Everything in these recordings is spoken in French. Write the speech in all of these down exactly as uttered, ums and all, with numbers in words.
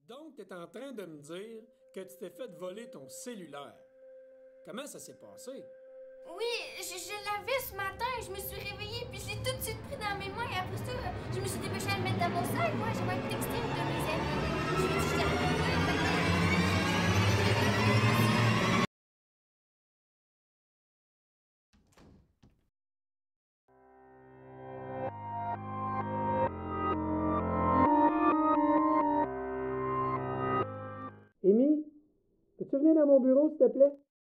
Donc, tu es en train de me dire que tu t'es fait voler ton cellulaire. Comment ça s'est passé? Oui, je, je l'avais ce matin, je me suis réveillée, puis je l'ai tout de suite pris dans mes mains, et après ça, je me suis dépêchée à le mettre dans mon sac. Moi, j'avais un textile de mes amis. Je lui ai dit que j'étais arrivée. Amy, peux-tu venir dans mon bureau, s'il te plaît?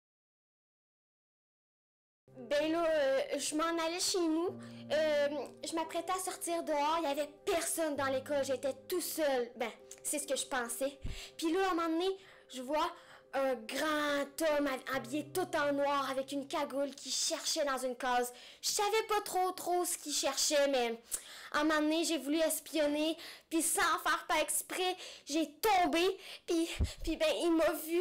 Ben là, euh, je m'en allais chez nous. Euh, je m'apprêtais à sortir dehors. Il y avait personne dans l'école. J'étais tout seul. Ben, c'est ce que je pensais. Puis là, à un moment donné, je vois un grand homme habillé tout en noir avec une cagoule qui cherchait dans une case. Je savais pas trop trop ce qu'il cherchait, mais à un moment donné, j'ai voulu espionner. Puis sans faire pas exprès, j'ai tombé. Puis, puis ben, il m'a vu.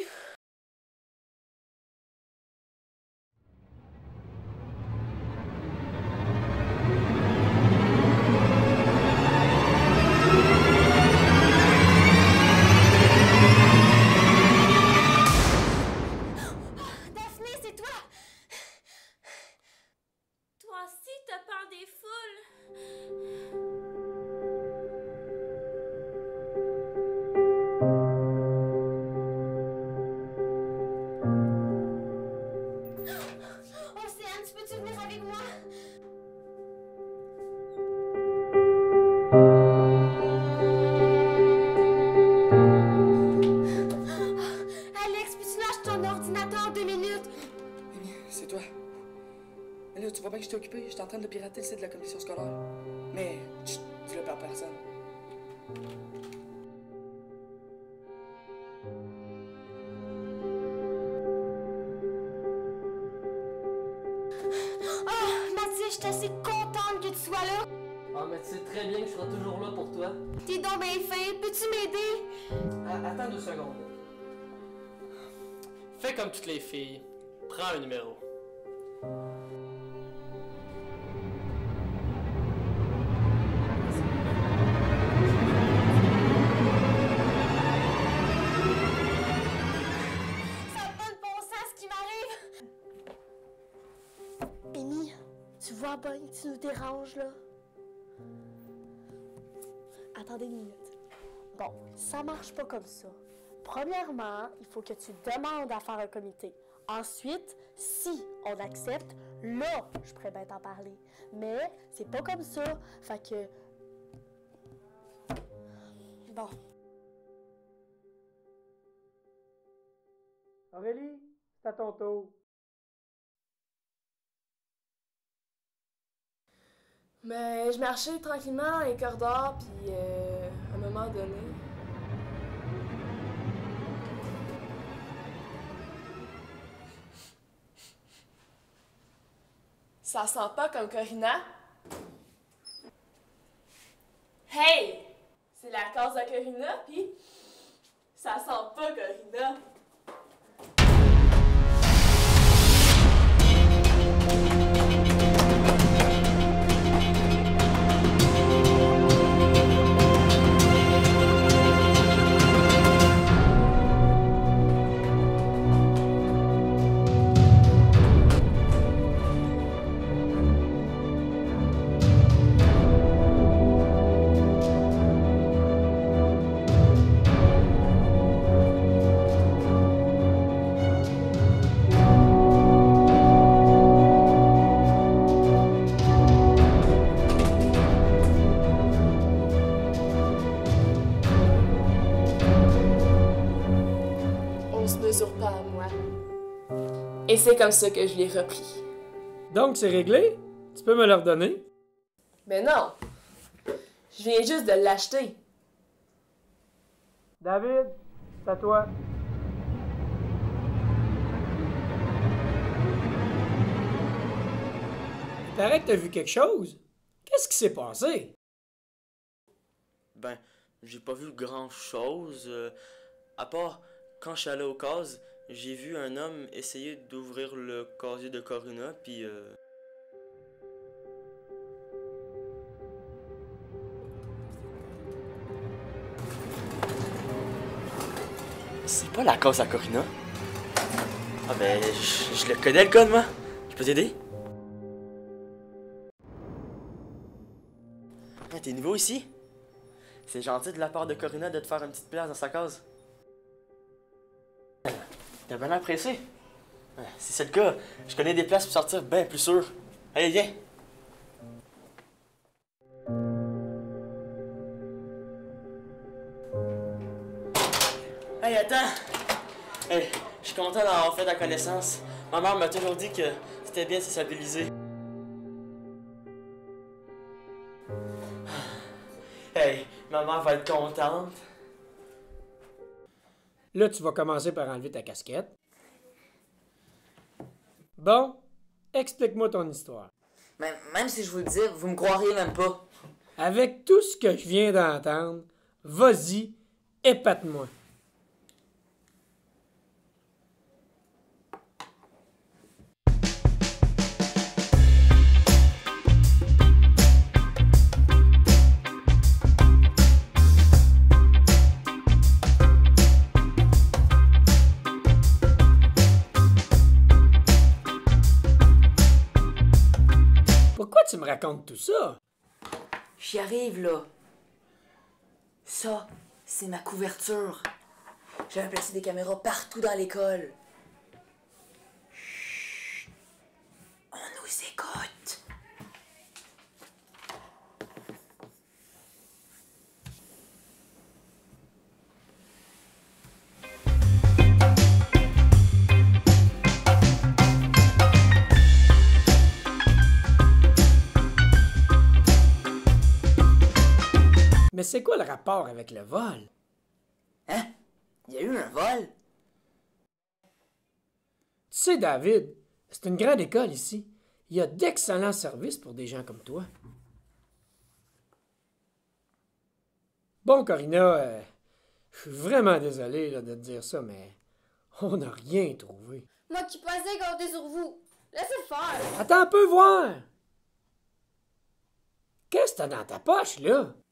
Des foules. Océane, tu peux-tu venir avec moi? Alex, peux-tu lâcher ton ordinateur deux minutes? Amy, c'est toi. Mais là, tu vois bien que j'étais occupé. J'étais en train de pirater le site de la commission scolaire. Mais, chut, dis-le pas à personne. Oh, Mathieu, je suis assez contente que tu sois là. Ah, mais tu sais très bien que je serai toujours là pour toi. T'es donc bien fin. Peux-tu m'aider? Ah, attends deux secondes. Fais comme toutes les filles. Prends un numéro. Tu vois bien que tu nous déranges, là? Attendez une minute. Bon, ça marche pas comme ça. Premièrement, il faut que tu demandes à faire un comité. Ensuite, si on accepte, là, je pourrais bien t'en parler. Mais c'est pas comme ça. Fait que... Bon. Aurélie, c'est à ton tour. Mais je marchais tranquillement dans les corridors, puis euh, à un moment donné... Ça sent pas comme Corinna? Hey! C'est la case de Corinna, puis ça sent pas Corinna. Pas à moi. Et c'est comme ça que je l'ai repris. Donc, c'est réglé? Tu peux me le redonner? Mais non! Je viens juste de l'acheter. David, c'est à toi. Il paraît que t'as vu quelque chose. Qu'est-ce qui s'est passé? Ben, j'ai pas vu grand-chose. Euh, à part, quand je suis allé au case, j'ai vu un homme essayer d'ouvrir le casier de Corinna, puis... Euh... C'est pas la cause à Corina. Ah ben, je, je le connais le code, moi. Je peux t'aider? Ah, t'es nouveau ici? C'est gentil de la part de Corina de te faire une petite place dans sa case. T'as bien apprécié? Si c'est le cas, je connais des places pour sortir bien plus sûr. Allez, viens! Hey, attends! Hey, je suis content d'avoir fait ta connaissance. Ma mère m'a toujours dit que c'était bien de se stabiliser. Hey, ma mère va être contente. Là, tu vas commencer par enlever ta casquette. Bon, explique-moi ton histoire. Mais même si je vous le dis, vous me croiriez même pas. Avec tout ce que je viens d'entendre, vas-y, épate-moi. Pourquoi tu me racontes tout ça? J'y arrive, là. Ça, c'est ma couverture. J'avais placé des caméras partout dans l'école. Chut. On nous écoute. Mais c'est quoi le rapport avec le vol? Hein? Il y a eu un vol? Tu sais, David, c'est une grande école ici. Il y a d'excellents services pour des gens comme toi. Bon, Corina, euh, je suis vraiment désolé là, de te dire ça, mais on n'a rien trouvé. Moi qui pensais compter sur vous. Laissez faire. Attends un peu voir. Qu'est-ce que t'as dans ta poche, là?